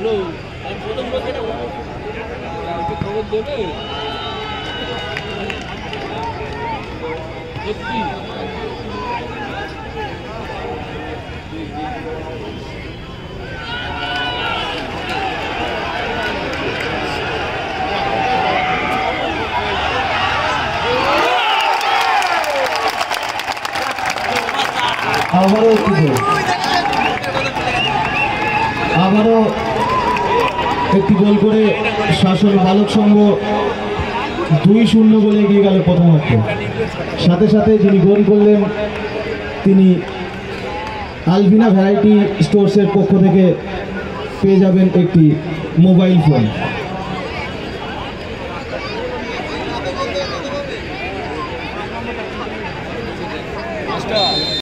আবারও একটি গোল করে শাসন বালক সংঘ 2-0 গোলে এগিয়ে গেল প্রথমার্ধে। সাথে সাথে যিনি গোল করলেন তিনি আলভিনা ভ্যারাইটি স্টোর্সের পক্ষ থেকে পেয়ে যাবেন একটি মোবাইল ফোন।